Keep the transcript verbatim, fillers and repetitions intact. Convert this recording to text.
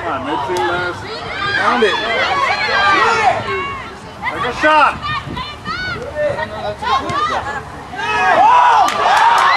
on, midfield, Les. Found it. Take a shot.